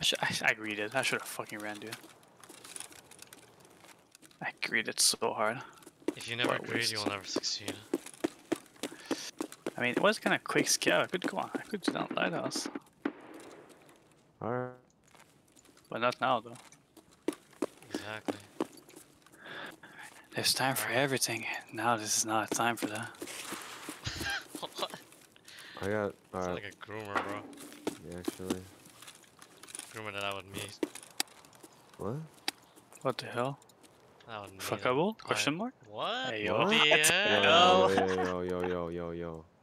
I greeted. I should have fucking ran, dude. I greeted so hard. If you never greed, you will never succeed. I mean, it was kind of quick scale. I could go on. I could do down lighthouse. Alright. But not now, though. Exactly. There's time for everything. Now this is not time for that. What? I got. Sound Alright. like a groomer, bro. Yeah, actually. Groomer that I would meet. What? What the hell? I would meet. Fuckable? Question mark? What? Hey, What yo. the Yo, hell? yo, yo, yo, yo, yo, yo.